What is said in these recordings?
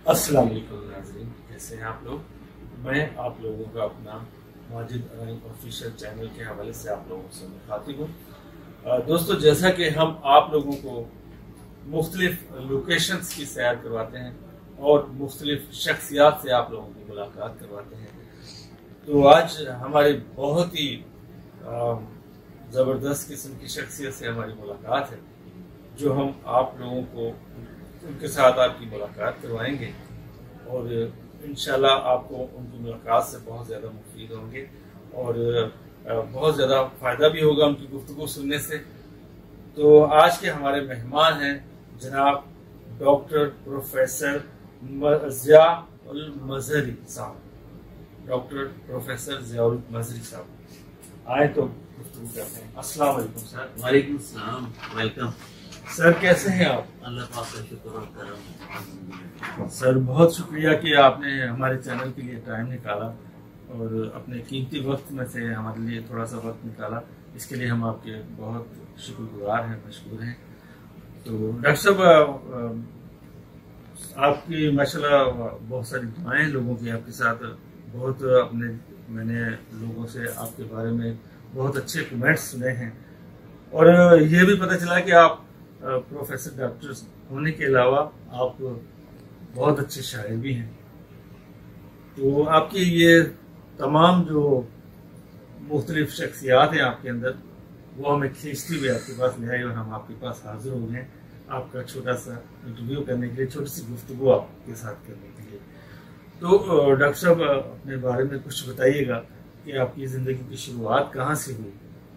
अस्सलाम वालेकुम नाज़रीन, कैसे हैं आप लोग। मैं आप लोगों का अपना माजिद अनानी ऑफिशियल चैनल के हवाले से आप लोगों से मुखातिब हूँ। दोस्तों, जैसा कि हम आप लोगों को मुख्तलिफ लोकेशंस की सैर करवाते हैं और मुख्तलिफ शख्सियात से आप लोगों की मुलाकात करवाते हैं, तो आज हमारी बहुत ही ज़बरदस्त किस्म की शख्सियत से हमारी मुलाकात है, जो हम आप लोगों को उनके साथ आपकी मुलाकात करवाएंगे और इंशाल्लाह आपको उनकी मुलाकात से बहुत ज़्यादा मुफीद होंगे और बहुत ज़्यादा फ़ायदा भी होगा उनकी गुफ्तगू सुनने से। तो आज के हमारे मेहमान हैं जनाब डॉक्टर प्रोफेसर ज़ियाउल मज़हरी साहब। डॉक्टर प्रोफेसर ज़ियाउल मज़हरी साहब आए तो गुफ्तगू करते हैं। अस्सलाम वालेकुम सर। वालेकुम सलाम, वेलकम सर, कैसे हैं आप? अल्लाह पाक का शुक्र और करम। सर, बहुत शुक्रिया कि आपने हमारे चैनल के लिए टाइम निकाला और अपने कीमती वक्त में से हमारे लिए थोड़ा सा वक्त निकाला। इसके लिए हम आपके बहुत शुक्रगुजार हैं, मशकूर हैं। तो डॉक्टर साहब, आपकी माशाल्लाह बहुत सारी दुआएं लोगों की आपके साथ, बहुत मैंने लोगों से आपके बारे में बहुत अच्छे कमेंट्स सुने हैं और ये भी पता चला कि आप प्रोफेसर डॉक्टर होने के अलावा आप बहुत अच्छे शायर भी हैं। तो आपकी ये तमाम जो मुख्तलिफ शख्सियात हैं आपके अंदर, वो हमें खींचती हुई आपके पास ले आई और हम आपके पास हाजिर हो गए आपका छोटा सा इंटरव्यू करने के लिए, छोटी सी गुफ्तगू आपके साथ करने के लिए। तो डॉक्टर साहब, अपने बारे में कुछ बताइएगा कि आपकी ज़िंदगी की शुरुआत कहाँ से हुई?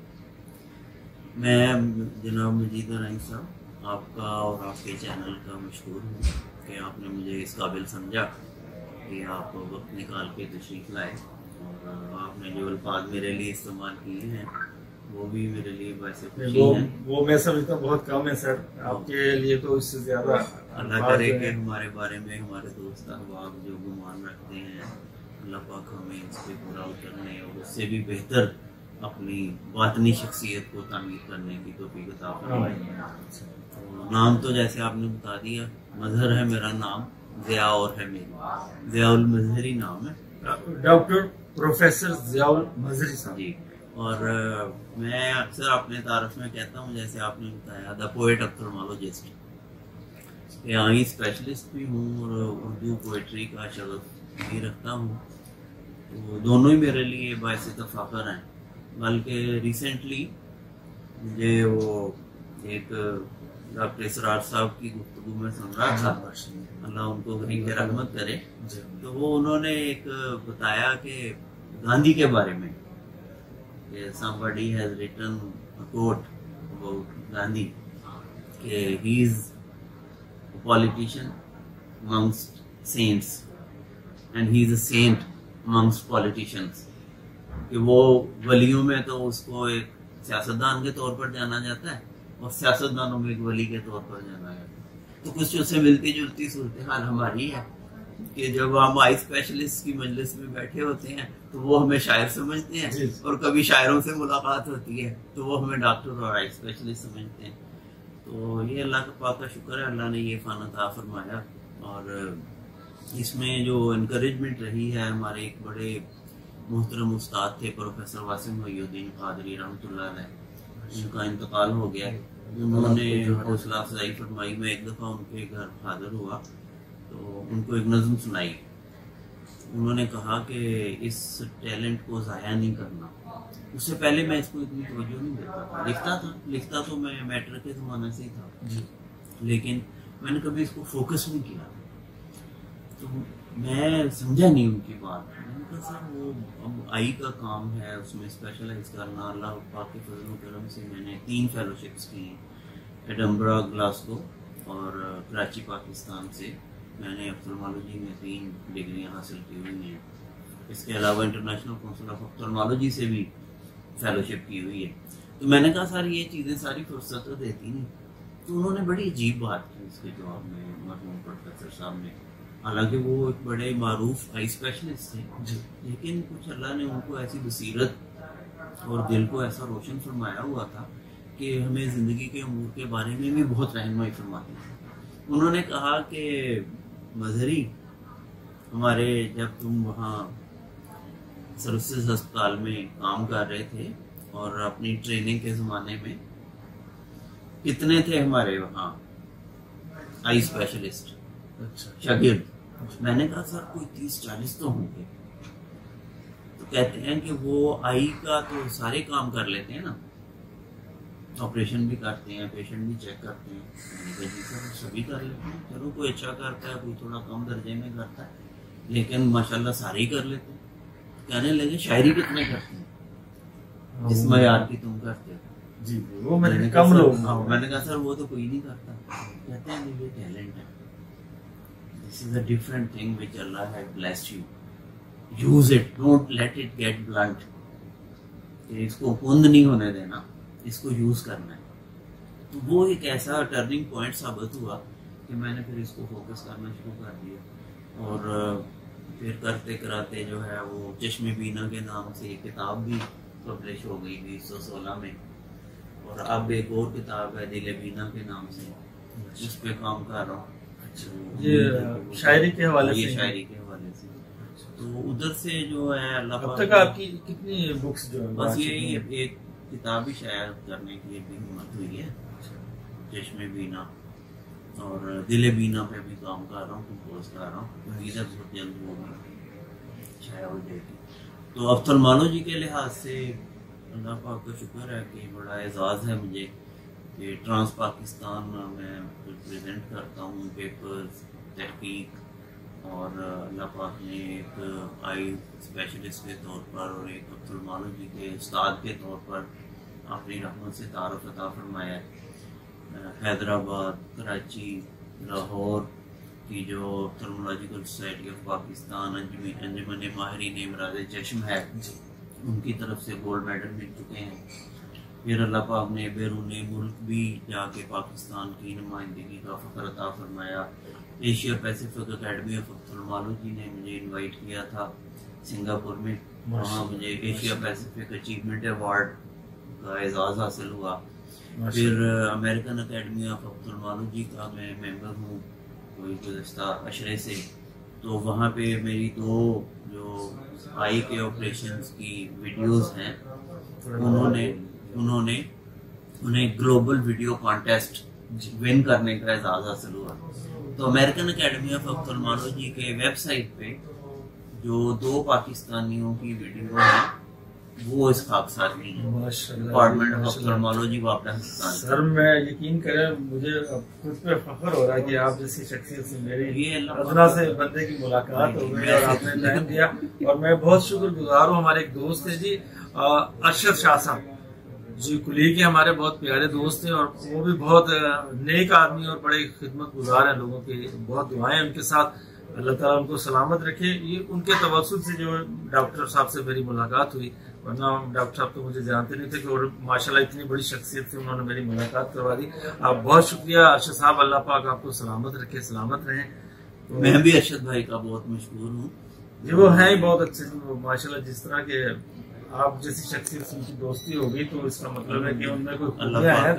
मैं जनाब मजीद अनानी साहब आपका और आपके चैनल का मशहूर हूँ कि आपने मुझे इस काबिल समझा कि आप वक्त निकाल के तशरीफ़ लाए और आपने जो अल्फाज मेरे लिए इस्तेमाल किए हैं वो भी मेरे लिए वैसे खुशी है। वो मैं समझता हूँ बहुत कम है सर, आपके लिए तो इससे ज़्यादा। अल्लाह करे कि हमारे बारे में हमारे दोस्त अहबाब जो गुमान रखते हैं, अल्लाह पाक हमें इस पर पूरा उतरने और उससे भी बेहतर अपनी बातनी शख्सियत को तामीर करने की तौफीक अता फरमाए। तो नाम तो जैसे आपने बता दिया, मजहर है मेरा नाम, ज़िया और है मेरा, ज़ियाउल मज़हरी नाम है। डॉक्टर प्रोफेसर ज़ियाउल मज़हरी साहब जी। और मैं अक्सर अपने तारफ में कहता हूँ, जैसे आपने बताया, द पोएट ऑप्थेल्मोलॉजिस्ट, यहाँ स्पेशलिस्ट भी हूँ और उर्दू पोइट्री का शगफ भी रखता हूँ। तो दोनों ही मेरे लिए बायस तफ़ाखर हैं। बल्कि रिसेंटली मुझे वो एक डॉक्टर इसरार साहब की गुफ्तगू में सुन रहा था, अल्लाह उनको गरीब रहमत करे, तो वो उन्होंने एक बताया कि गांधी के बारे में, somebody has written a quote about Gandhi कि he is a politician amongst saints and he is a saint amongst politicians। कि वो वलियों में तो उसको एक सियासतदान के तौर पर जाना जाता है और सियासतदानों में एक वली के तौर पर जाना जाता है। तो कुछ उससे मिलती जुलती सूरत हाल हमारी है कि जब हम आई स्पेशलिस्ट की मजलिस में बैठे होते हैं तो वो हमें शायर समझते हैं और कभी शायरों से मुलाकात होती है तो वो हमें डॉक्टर और आई स्पेशलिस्ट समझते हैं। तो ये अल्लाह का पाक का शुक्र है, अल्लाह ने ये फ़ान अता फरमाया। और इसमें जो इनकरेजमेंट रही है, हमारे एक बड़े मोहतरम उस्ताद थे प्रोफेसर वासिम मोइनुद्दीन कादरी रहमतुल्लाह अलैह, उनका इंतकाल हो गया। उन्होंने हौसला अफजाई फरमाई। मैं एक दफ़ा उनके घर हाजिर हुआ तो उनको एक नज़म सुनाई। उन्होंने कहा कि इस टैलेंट को ज़ाया नहीं करना। उससे पहले मैं इसको इतनी तवज्जो नहीं देता था, लिखता तो मैं मैट्रिक के ज़माने से ही था, लेकिन मैंने कभी इसको फोकस नहीं किया। तो मैं समझा नहीं उनकी बात। मैंने कहा सर, वो अब आई का काम है, उसमें स्पेशलाइज करना। अल्लाह पाक के फजल करम से मैंने 3 फेलोशिप्स की, एडम्बरा, ग्लासगो और कराची पाकिस्तान से। मैंने ऑप्थेल्मोलॉजी में 3 डिग्रियां हासिल की हुई हैं। इसके अलावा इंटरनेशनल काउंसिल ऑफ ऑप्थेल्मोलॉजी से भी फेलोशिप की हुई है। तो मैंने कहा सर, ये चीज़ें सारी फुर्सत तो देती नहीं। तो उन्होंने बड़ी अजीब बात की इसके जवाब में, मरहूम प्रोफेसर साहब ने। हालांकि वो एक बड़े मारूफ आई स्पेशलिस्ट थे, लेकिन कुछ अल्लाह ने उनको ऐसी बसीरत और दिल को ऐसा रोशन फरमाया हुआ था कि हमें ज़िंदगी के अमूर के बारे में भी बहुत रहनुमाई फरमाते हैं। उन्होंने कहा कि मजहरी हमारे जब तुम वहाँ सर्विसेज अस्पताल में काम कर रहे थे और अपनी ट्रेनिंग के ज़माने में कितने थे हमारे वहाँ आई स्पेशलिस्ट शागिर्द? मैंने कहा सर कोई 30-40 तो होंगे। तो कहते हैं कि वो आई का तो सारे काम कर लेते हैं ना, ऑपरेशन भी करते हैं, पेशेंट भी चेक करते हैं। मैंने कहा जी सर सभी कर लेते हैं, चलो कोई अच्छा करता है, कोई थोड़ा कम दर्जे में करता है, लेकिन माशाल्लाह सारे ही कर लेते हैं। कहने लगे शायरी कितने करते हैं जिस मयार की तुम करते हो? जी वो मैंने कम लोग। मैंने कहा सर वो तो कोई नहीं करता। कहते हैं ये टैलेंट है, this is a different thing which Allah has blessed you, use it, don't let it get blunt. इसको कुंद नहीं होने देना, इसको यूज करना है। तो वो एक ऐसा टर्निंग पॉइंट साबित हुआ कि मैंने फिर इसको फोकस करना शुरू कर दिया। और फिर करते कराते जो है वो चश्मे बीना के नाम से एक किताब भी पब्लिश हो गई 2016 में, और अब एक और किताब है दिल बीना के नाम से, उस पे काम कर रहा हूँ। ये शायरी के हवाले से? ये शायरी के हवाले से। तो उधर से जो है अल्लाह अब तक आपकी कितनी बुक्स जो है? बस यही एक किताब भी शायर करने की भी हिम्मत हुई है, चश्मे बीना, और दिल बीना पे भी काम कर रहा हूँ, कंपोज कर रहा हूँ। उम्मीद है बहुत जल्द वो भी शायर हो जाएगी। तो ऑफ्थल्मोलॉजी के लिहाज से अल्लाह पाक का शुक्र है कि बड़ा एजाज़ है मुझे कि ट्रांस पाकिस्तान में रिप्रेजेंट करता हूँ, पेपर्स, तहकीक, और अल्लाह पाक ने एक आई स्पेशलिस्ट के तौर पर और एक ऑफ्थल्मोलॉजी के उस्ताद के तौर पर अपनी रहमत से तारुफ अता फरमाया है। हैदराबाद, कराची, लाहौर की जो ऑफ्थल्मोलॉजिकल सोसाइटी ऑफ पाकिस्तान, अंजुमन माहिरीन इमराज चश्म है, उनकी तरफ से गोल्ड मेडल मिल चुके हैं। फिर अल्लाह पाक ने बैरून मुल्क भी जाके पाकिस्तान की नुमाइंदगी का फ़ख्र अता फरमाया। Asia Pacific academy of ophthalmology ने मुझे इनवाइट किया था सिंगापुर में, वहाँ मुझे एशिया पैसिफिक अचीवमेंट अवार्ड का एजाज़ हासिल हुआ। फिर अमेरिकन अकेडमी ऑफ ऑफ्थल्मोलॉजी का मैं मेंबर हूँ कोई गुज़श्ता अशरे से, तो वहाँ पे मेरी 2 जो आई के ऑपरेशंस की वीडियोस हैं, उन्हें ग्लोबल वीडियो कॉन्टेस्ट विन करने का एजाज़ हासिल हुआ। तो अमेरिकन अकेडमी ऑफ ऑफ्थल्मोलॉजी के वेबसाइट पे जो 2 पाकिस्तानियों की वीडियो है वो इस खाकसार की है, department of ophthalmology Pakistan. Sir मैं यकीन करें, मुझे खुद पे फख्र हो रहा है कि आप जैसी शख्सियत से मेरी अदना से बंदे की मुलाकात हो गई और आपने टाइम दिया, और मैं बहुत शुक्रगुजार हूँ। हमारे एक दोस्त है जी अरशद शाह साहब जी, कुली के हमारे बहुत प्यारे दोस्त हैं, और वो भी बहुत नेक आदमी और बड़े खिदमत गुजार हैं, लोगों की बहुत दुआएं उनके साथ। अल्लाह ताला उनको सलामत रखे। ये उनके तवस्सुल से जो डॉक्टर साहब से मेरी मुलाकात हुई, वरना डॉक्टर साहब तो मुझे जानते नहीं थे कि, और माशाल्लाह इतनी बड़ी शख्सियत से उन्होंने मेरी मुलाकात करवा दी। आप बहुत शुक्रिया अरशद साहब, अल्लाह पाक आपको सलामत रखे, सलामत रहें। तो मैं भी अरशद भाई का बहुत मशहूर हूँ जी, वो है ही बहुत अच्छे माशाल्लाह। जिस तरह के आप जैसी शख्सियत से उनकी दोस्ती होगी तो इसका मतलब है कि उनमें कोई खूबियां हैं।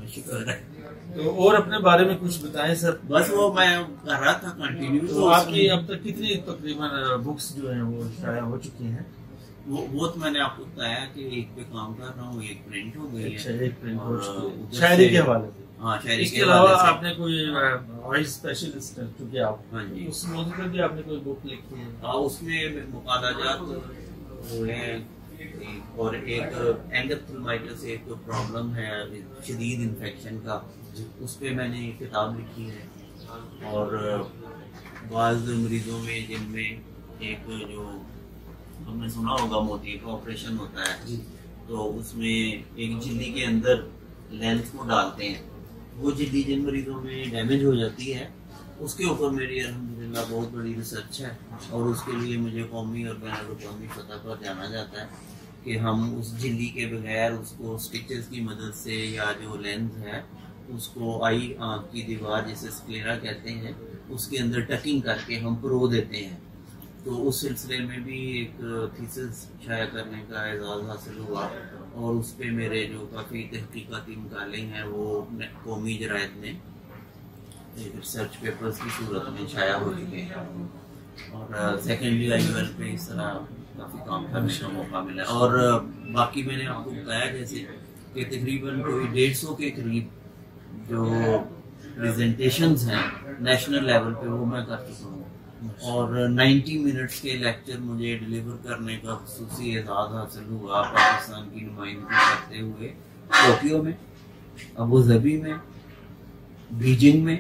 तो और अपने बारे में कुछ बताएं सर। बस वो मैं कर रहा था कंटिन्यू। तो आपकी अब तक कितनी तकरीबन बुक्स जो हैं वो शाया हो चुकी हैं? वो तो मैंने आपको बताया कि एक पे काम कर रहा हूँ, एक प्रिंट हो गई है। अच्छा, एक प्रिंट हो चुकी है शायरी के हवाले से। हाँ, शायरी इसके अलावा आपने कोई आई स्पेशलिस्ट है क्योंकि आप, हाँ जी, उस मौजूद पर भी आपने कोई बुक लिखी है? हाँ, उसमें मुकादाजात है, और एक एंगथल्माइटिस एक प्रॉब्लम है शदीद इन्फेक्शन का, उस पे मैंने एक किताब लिखी है। और बाज़ मरीजों में जिनमें एक जो हमने सुना होगा मोती का ऑपरेशन होता है, तो उसमें एक झिल्ली के अंदर लेंस को डालते हैं, वो झिल्ली जिन मरीजों में डैमेज हो जाती है उसके ऊपर मेरी अल्हम्दुलिल्लाह बहुत बड़ी रिसर्च है, और उसके लिए मुझे कौमी और बैनुल-अक़वामी सतह पर जाना जाता है कि हम उस झिल्ली के बगैर उसको स्टिचेस की मदद से, या जो लेंस है उसको आई आँख की दीवार जिसे स्क्लेरा कहते हैं उसके अंदर टकिंग करके हम प्रो देते हैं। तो उस सिलसिले में भी एक थीसिस शाया करने का एजाज़ हासिल हुआ, और उस पर मेरे जो काफ़ी तहकीकाती मकाले हैं वो कौमी जरायद में रिसर्च पेपर्स की सूरत में शाया हो चुके हैं। और सेकेंडरी लेवल पे इस तरह काफ़ी काम करने का मौका मिला। और बाकी मैंने आपको बताया जैसे कि तकरीबन कोई 150 के करीब जो प्रेजेंटेशंस हैं नेशनल लेवल पे वो मैं कर चुका हूँ, और 90 मिनट्स के लेक्चर मुझे डिलीवर करने का खुसूसी एजाज़ हासिल हुआ पाकिस्तान की नुमाइंदगी करते हुए टोक्यो में, अबू धाबी में, बीजिंग में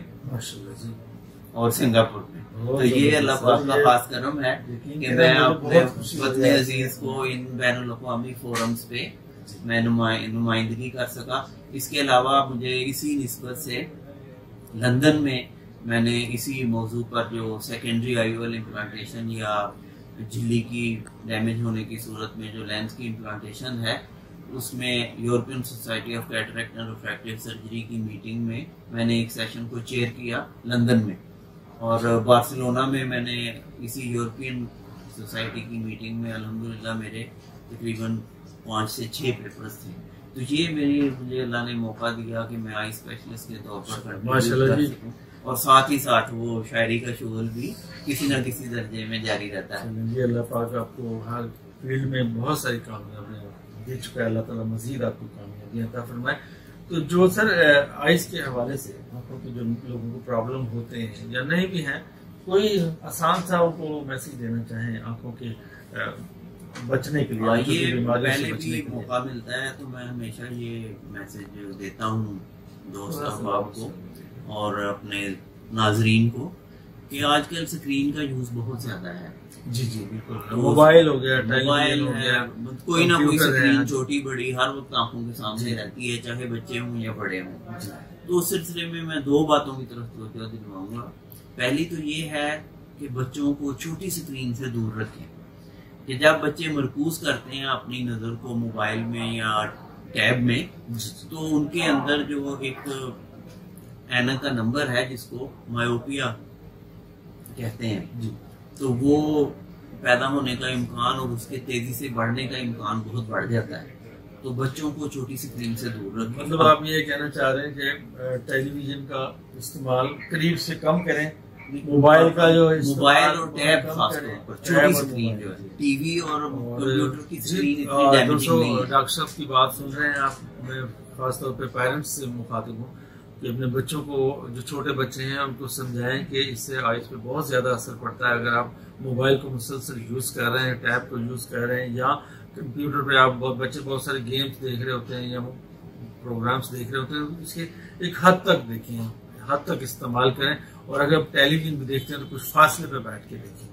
और सिंगापुर में। तो ये अल्लाह पाक का खास करम है कि मैं अपने वतन अजीज को इन बैनुल अक़वामी फोरम्स पे मैं नुमाइंदगी कर सका। इसके अलावा मुझे इसी निस्बत से लंदन में मैंने इसी मौजू पर जो सेकेंडरी आईओएल इम्प्लांटेशन या झिल्ली की डैमेज होने की सूरत में जो लेंस की इम्प्लांटेशन है, उसमें European society of cataract and refractive surgery की मीटिंग में मैंने एक सेशन को चेयर किया लंदन में, और बार्सिलोना में मैंने इसी यूरोपियन सोसाइटी की मीटिंग में अल्हम्दुलिल्लाह मेरे तकरीबन 5 से 6 पेपर्स थे। तो ये मुझे अल्लाह ने मौका दिया कि मैं आई स्पेशलिस्ट के तौर पर कंटिन्यू कर सकूं, और साथ ही साथ वो शायरी का शुगल भी किसी न किसी दर्जे में जारी रहता है। ये अल्लाह पाक आपको हर फील्ड में बहुत सारी कामयाबियाँ दे चुका है, अल्लाह ताला मजीद आपको कामयाबियाँ अता फरमाए। तो जो सर आइस के हवाले से आंखों के जो लोगों को प्रॉब्लम होते हैं या नहीं भी हैं, कोई आसान सा उनको मैसेज देना चाहें आंखों के बचने के लिए? ये पहले भी मौका मिलता है तो मैं हमेशा ये मैसेज देता हूँ दोस्त अहबाब को और अपने नाजरीन को कि आजकल स्क्रीन का यूज बहुत ज्यादा है। जी जी बिल्कुल, मोबाइल हो गया, मोबाइल हो गया, कोई ना कोई स्क्रीन छोटी बड़ी हर वक्त आंखों के सामने रहती है, चाहे बच्चे हों या बड़े हों। तो उस सिलसिले में मैं 2 बातों की तरफ तवज्जो दिलवाऊंगा। पहली तो ये है कि बच्चों को छोटी स्क्रीन से दूर रखें, कि जब बच्चे मरकूज करते हैं अपनी नजर को मोबाइल में या टैब में, तो उनके अंदर जो एक ऐनक का नंबर है जिसको मायोपिया कहते हैं, तो वो पैदा होने का इम्कान और उसके तेजी से बढ़ने का इम्कान बहुत बढ़ जाता है। तो बच्चों को छोटी स्क्रीन से दूर रखें। मतलब आप ये कहना चाह रहे हैं कि टेलीविजन का इस्तेमाल करीब से कम करें, मोबाइल का जो मोबाइल और टैब खासतौर पर छोटी स्क्रीन जो है, टीवी और कंप्यूटर की स्क्रीन इतनी डैमेजिंग नहीं है। डॉक्टर साहब की बात सुन रहे हैं आप, मैं खासतौर पे पेरेंट्स से मुखातिब हूँ कि अपने बच्चों को, जो छोटे बच्चे हैं उनको समझाएं कि इससे आइज पे बहुत ज़्यादा असर पड़ता है। अगर आप मोबाइल को मुसलसल यूज़ कर रहे हैं, टैब को यूज़ कर रहे हैं, या कंप्यूटर पे आप बच्चे बहुत सारे गेम्स देख रहे होते हैं या प्रोग्राम्स देख रहे होते हैं, इसके एक हद तक देखें, हद तक इस्तेमाल करें। और अगर आप टेलीविजन भी देखते हैं तो कुछ फासले पे बैठ के देखें।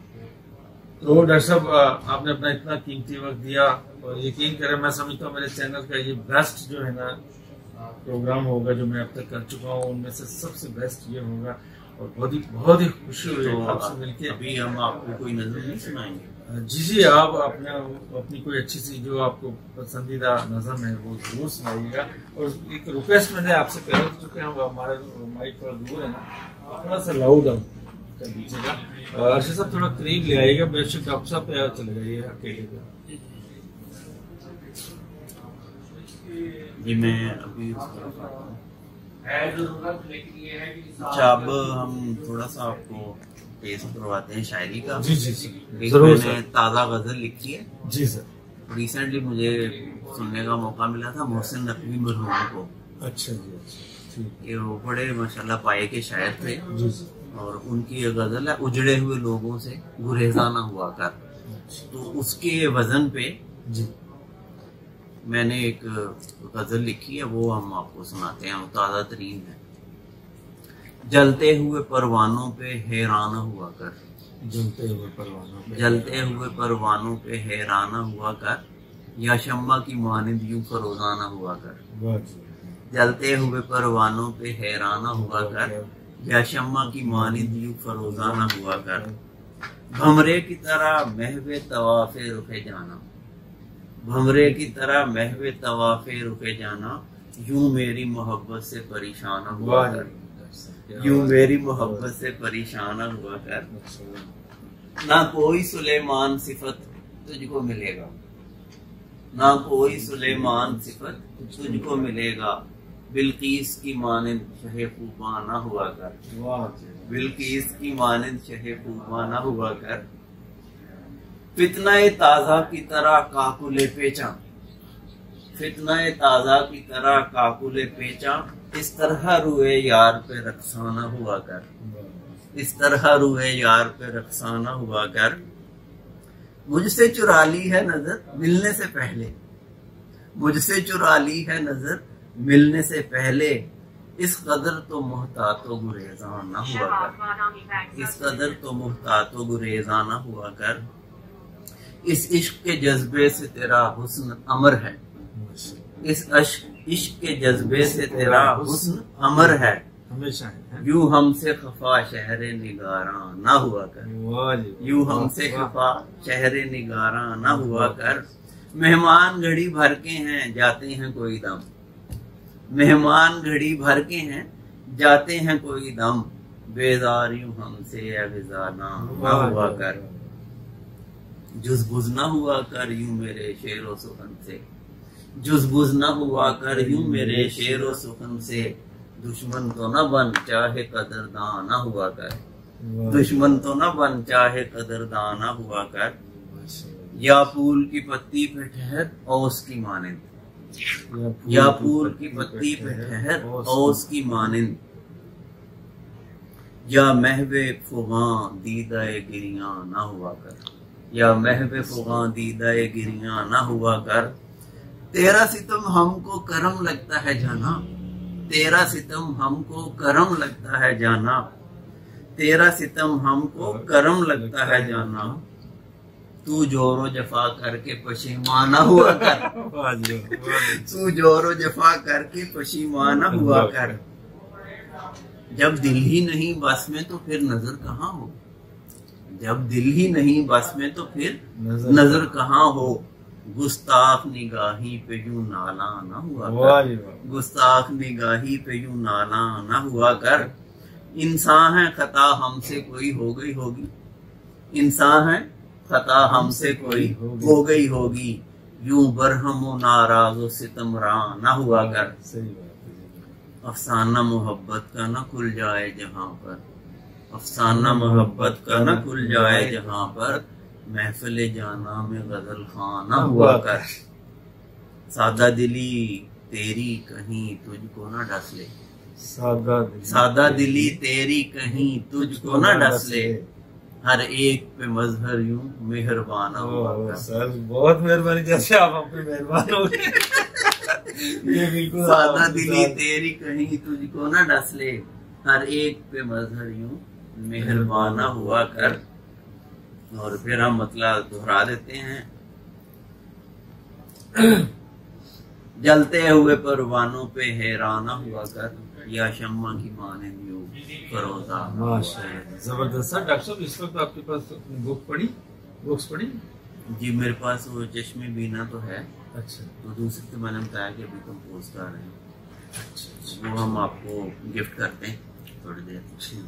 तो डॉक्टर साहब आपने अपना इतना कीमती वक्त दिया, और यकीन करें मैं समझता हूँ मेरे चैनल का ये बेस्ट जो है ना प्रोग्राम होगा जो मैं अब तक कर चुका हूँ, उनमें से सबसे बेस्ट ये होगा, और बहुत ही खुशी हुई आपसे मिलके। अभी हम आपको कोई नज़म नहीं सुनाएंगे? जी जी, आप अपनी कोई अच्छी सी जो आपको पसंदीदा नज़म है वो जरूर सुनाइएगा। और एक रिक्वेस्ट मैंने आपसे कर चुके हैं, हमारे माइक थोड़ा दूर है ना, थोड़ा सा लाउड कर दीजिएगा। अर्शद साहब थोड़ा करीब ले आइएगा, बेशक डॉक्टर साहब पे चले जाइए अकेले पे। जी मैं अभी उस तरफ आता हूँ। अच्छा, अब हम थोड़ा सा आपको टेस्ट करवाते हैं शायरी का। जी जी जरूर। मैंने ताज़ा गजल लिखी है। जी सर। रिसेंटली मुझे सुनने का मौका मिला था मोहसिन नकवी मरहूम को। अच्छा जी, अच्छा। ये वो बड़े माशाल्लाह पाए के शायर थे। जी। और उनकी ये गजल है, उजड़े हुए लोगों से गुरेजा ना हुआ कर। तो उसके वजन पे जी मैंने एक गजल लिखी है, वो हम आपको सुनाते हैं। वो ताज़ा तरीन है। जलते हुए परवानों पे हैरान हुआ कर, जलते हुए परवानों पे, जलते हुए परवानों पे हैरान हुआ कर, या शम्मा की मानिंद यूं फरोजाना हुआ कर। जलते हुए परवानों पे हैरान हुआ कर, या शम्मा की मानिंद यूं फरोजाना हुआ कर। भमरे की तरह महवे तवाफे रुके जाना, भमरे की तरह महवे तवाफे रुके जाना, यूं मेरी मोहब्बत से परेशान हुआ कर, यूं मेरी मोहब्बत से परेशान हुआ कर। ना कोई सुलेमान सिफत तुझको मिलेगा, ना कोई सुलेमान सिफत तुझको मिलेगा, बिल्कीस की मानिंद शहे खूबा ना हुआ कर, बिल्कीस की मानिंद शहे खूबा ना हुआ कर, फितनाए ताजा की तरह काकुले पेचा, फितनाए ताजा की तरह काकुले पेचा, इस तरह रुए यार पे रक्साना हुआ कर, इस तरह रुए यार पे रक्साना हुआ कर, मुझसे चुरा ली है नजर मिलने से पहले, मुझसे चुरा ली है नजर मिलने से पहले, इस कदर तो मुहतातो गुरेज़ा ना हुआ कर, इस कदर तो मुहतातो गुरेज़ा ना हुआ कर, इस इश्क के जज्बे से तेरा हुस्न अमर है, इस इश्क के जज्बे से तेरा हुस्न अमर है, हमेशा है। यूं हमसे खफा शहरे निगारा ना हुआ कर, यूं हमसे खफा शहरे निगारा ना हुआ कर, मेहमान घड़ी भर के हैं जाते हैं कोई दम, मेहमान घड़ी भर के हैं जाते हैं कोई दम, बेजार यूं हमसे अविज़ाना ना हुआ कर, जुज़बुज़ ना हुआ कर यूं मेरे शेरो सुखन से, जुज़बुज़ ना हुआ कर यूं मेरे शेरो सुखन से, दुश्मन तो न बन चाहे कदरदान ना हुआ कर, दुश्मन तो न बन चाहे कदरदान ना हुआ कर, या फूल की पत्ती पे ठहर औस की मानिंद, या फूल की पत्ती पे ठहर औस की मानिंद, या महवे फुगां दीदाए गिरियां ना हुआ कर, या महवे फुगां दीदाए गिरियां ना हुआ कर, तेरा सितम हमको करम लगता है जाना, तेरा सितम हमको करम लगता है जाना, तेरा सितम हमको करम लगता है जाना, तू जोरो जफा करके पशीमाना हुआ कर, तू जोरो जफा करके पशीमाना हुआ कर, जब दिल ही नहीं बस में तो फिर नजर कहाँ हो, जब दिल ही नहीं बस में तो फिर नजर कहाँ हो, गुस्ताख निगाही पे यूं नाला ना हुआ कर, गुस्ताख निगाही पे यूं नाला ना हुआ कर, इंसान है खता हमसे कोई हो गई होगी, इंसान है खता हमसे कोई हो गई होगी, यूं बरहमो नाराज़ो सितमरा ना हुआ कर, अफसाना मोहब्बत का न खुल जाए जहां पर, अफसाना मोहब्बत का न खुल जाए जहां पर, महफिल जाना में गजल खां ना हुआ कर, सादा दिली तेरी कहीं तुझको न डस ले, सादा दिली तेरी कहीं तुझको न डस ले, हर एक पे मजहर यूं मेहरबान हुआ कर। सर बहुत मेहरबानी, जैसे आप हम पे मेहरबान हो गए। ये बिल्कुल सादा दिली तेरी कहीं तुझको न डस ले, हर एक पे मजहर यूं मेहरबान हुआ कर। और फिर हम मतलब दोहरा देते हैं, जलते हुए परवानों पे हैराना हुआ कर, या शम्मा की मानिंद यूं फरोजा। माशाल्लाह, जबरदस्त। सर डॉक्टर साहब इस वक्त आपके पास बुक्स पढ़ी? जी मेरे पास वो चश्मे बीना तो है। अच्छा। तो दूसरी तो मैंने बताया कि अभी कंपोज कर रहे हैं। अच्छा। वो हम आपको गिफ्ट करते हैं थोड़ी देर।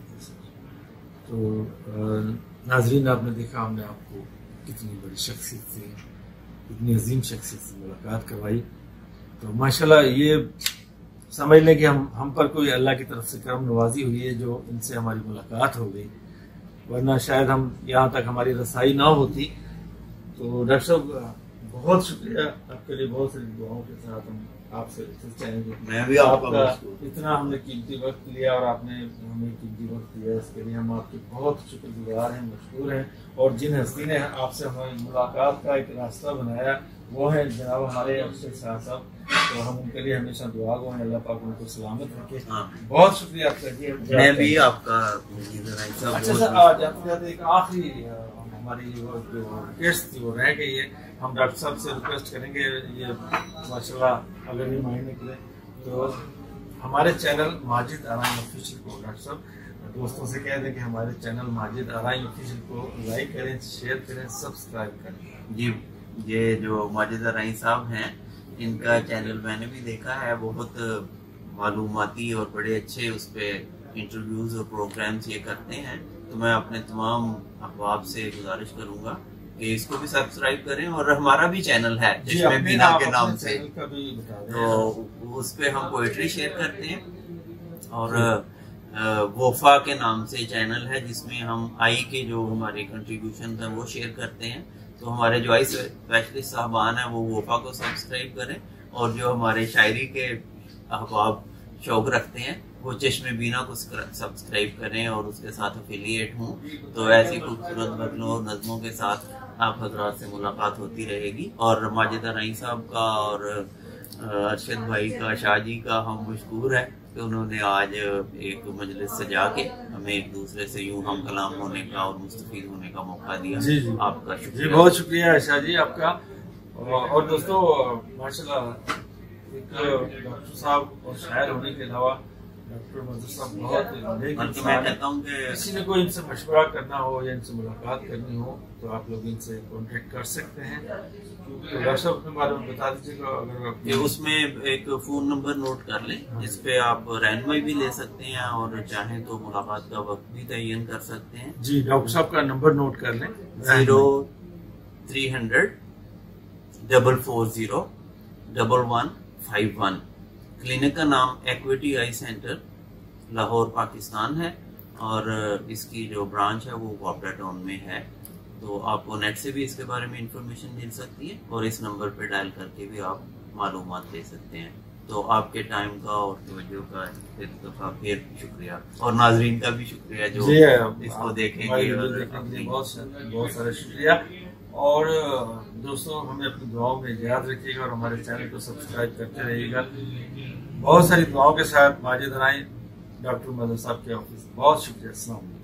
तो नाजरीन, आपने देखा हमने आपको कितनी बड़ी शख्सियत से, कितनी अजीम शख्सियत से मुलाकात करवाई। तो माशाल्लाह ये समझ लें कि हम पर कोई अल्लाह की तरफ से करम नवाजी हुई है जो इनसे हमारी मुलाकात हो गई, वरना शायद हम यहाँ तक हमारी रसाई ना होती। तो डॉक्टर साहब बहुत शुक्रिया आपके लिए, बहुत सारी दुआओं के साथ हम आपसे चाहेंगे। मैं भी आपका इतना हमने कीमती वक्त लिया और आपने हमें कीमती वक्त दिया, इसके लिए हम आपके बहुत शुक्रगुजार हैं, मशहूर हैं। और जिन हस्ती ने आपसे हमारी मुलाकात का एक रास्ता बनाया वो है जनाब हमारे अफसर साहब। तो हम उनके लिए हमेशा दुआ गो हैं, अल्लाह पाक उनको सलामत रखे। बहुत शुक्रिया आपका। मैं भी आपका। अच्छा सर, आज जाते एक आखिरी हमारी जो रिक्वेस्ट थी वो रह गई है। हम डॉक्टर साहब से रिक्वेस्ट करेंगे, ये माशाल्लाह अगर ये मायने निकले तो हमारे चैनल माजिद आराइन ऑफिशियल को डॉक्टर साहब दोस्तों से कह दें कि हमारे चैनल माजिद आराइन ऑफिशियल को लाइक करें, शेयर करें, सब्सक्राइब करें। जी, ये जो माजिद आराइन साहब हैं, इनका चैनल मैंने भी देखा है, बहुत मालूमाती और बड़े अच्छे उस पर इंटरव्यूज और प्रोग्राम्स ये करते हैं। तो मैं अपने तमाम अहबाब से गुजारिश करूँगा कि इसको भी सब्सक्राइब करें। और हमारा भी चैनल है चश्मे बीना के नाम से, का भी बता दें। तो उस पे हम पोएट्री शेयर करते हैं। और वोफा के नाम से चैनल है जिसमें हम आई के जो हमारे कंट्रीब्यूशन है वो शेयर करते हैं। तो हमारे जो आई स्पेशलिस्ट साहबान है वो वोफा को सब्सक्राइब करें, और जो हमारे शायरी के अहबाब शौक रखते हैं वो चश्मे बीना को सब्सक्राइब करें और उसके साथ अफिलिएट हों। तो ऐसी खूबसूरत गज़लों और नज़मों के साथ आप हजरात से मुलाकात होती रहेगी। और माजिद राई साहब का और अरशद भाई का, शाहजी का हम मशकूर है कि उन्होंने आज एक मजलिस सजा के हमें एक दूसरे से यूं हम कलाम होने का और मुस्तफीद होने का मौका दिया। जी जी, आपका शुक्रिया। जी बहुत शुक्रिया शाहजी आपका। और दोस्तों माशाल्लाह एक डॉक्टर साहब और शायर होने के अलावा डॉक्टर मजहर साहब बहुत नेक इंसान हैं। मैं कहता हूं कि किसी ने कोई इनसे मशवरा करना हो या इनसे मुलाकात करनी हो तो आप लोग इनसे कांटेक्ट कर सकते हैं। डॉक्टर साहब अपने बारे में बता दीजिएगा। अगर उसमें एक फोन नंबर नोट कर लें जिस पे आप रहनुमाई भी ले सकते हैं और चाहें तो मुलाकात का वक्त भी तयन कर सकते हैं। जी डॉक्टर साहब का नंबर नोट कर लें, 0300 440 1151। क्लिनिक का नाम equity eye centre Lahore Pakistan है और इसकी जो ब्रांच है वो वापडा टाउन में है। तो आपको नेट से भी इसके बारे में इंफॉर्मेशन मिल सकती है और इस नंबर पे डायल करके भी आप मालूमात ले सकते हैं। तो आपके टाइम का और तवज्जो का फिर शुक्रिया, और नाजरीन का भी शुक्रिया जो इसको देखेंगे। बहुत सारा शुक्रिया। और दोस्तों हमें अपनी दुआओं में याद रखिएगा और हमारे चैनल को सब्सक्राइब करते रहिएगा। बहुत सारी दुआओं के साथ माजिद राई डॉक्टर मजहर साहब के ऑफिस। बहुत शुक्रिया। अस्सलाम वालेकुम।